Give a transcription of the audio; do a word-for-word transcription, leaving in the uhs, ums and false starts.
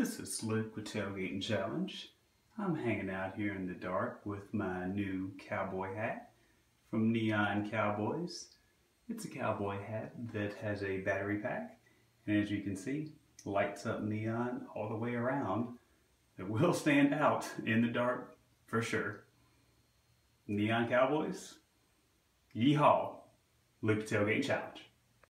This is Luke with Tailgating Challenge. I'm hanging out here in the dark with my new cowboy hat from Neon Cowboys. It's a cowboy hat that has a battery pack, and as you can see, lights up neon all the way around. It will stand out in the dark for sure. Neon Cowboys, yeehaw, Luke with Tailgating Challenge.